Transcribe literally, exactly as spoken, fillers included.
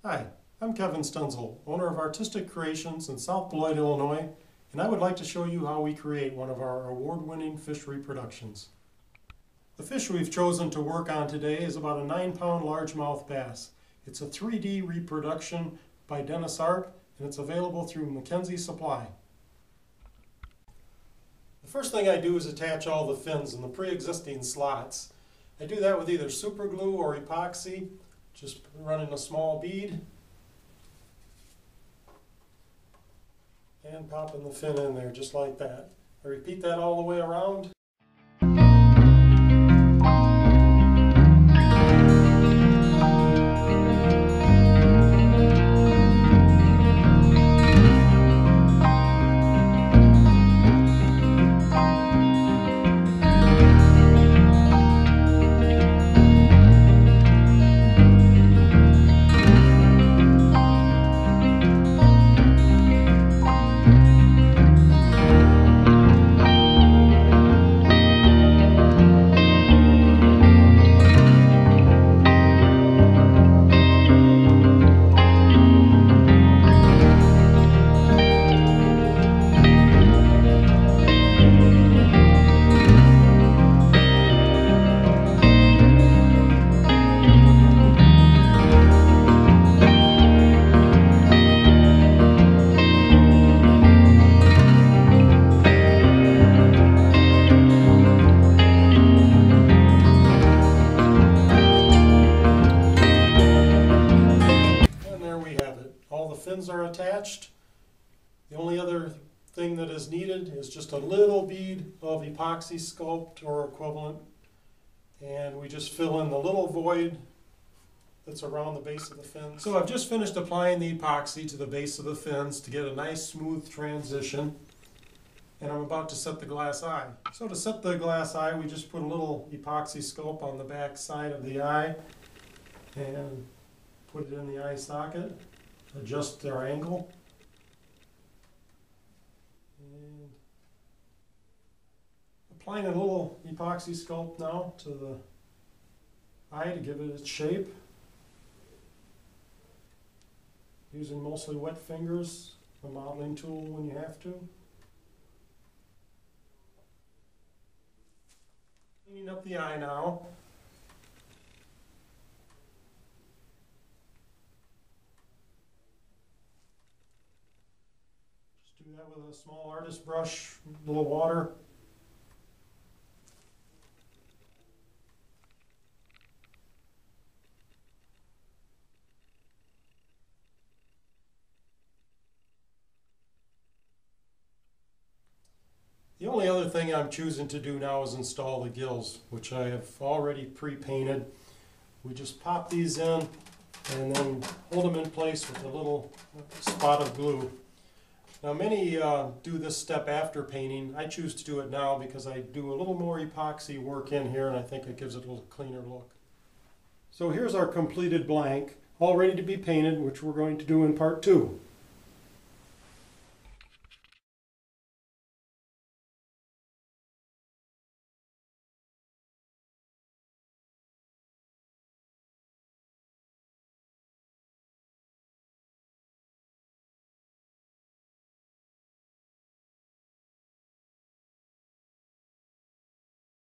Hi, I'm Kevin Stenzel, owner of Artistic Creations in South Beloit, Illinois, and I would like to show you how we create one of our award-winning fish reproductions. The fish we've chosen to work on today is about a nine pound largemouth bass. It's a three D reproduction by Dennis Arp, and it's available through Mackenzie Supply. The first thing I do is attach all the fins in the pre-existing slots. I do that with either super glue or epoxy, just running a small bead and popping the fin in there just like that. I repeat that all the way around. All the fins are attached. The only other thing that is needed is just a little bead of epoxy sculpt or equivalent, and we just fill in the little void that's around the base of the fins. So I've just finished applying the epoxy to the base of the fins to get a nice smooth transition, and I'm about to set the glass eye. So to set the glass eye, we just put a little epoxy sculpt on the back side of the eye and put it in the eye socket. Adjust their angle, and applying a little epoxy sculpt now to the eye to give it its shape, using mostly wet fingers, a modeling tool when you have to. Cleaning up the eye now. Do that with a small artist brush, a little water. The only other thing I'm choosing to do now is install the gills, which I have already pre-painted. We just pop these in and then hold them in place with a little spot of glue. Now many uh, do this step after painting. I choose to do it now because I do a little more epoxy work in here and I think it gives it a little cleaner look. So here's our completed blank, all ready to be painted, which we're going to do in part two.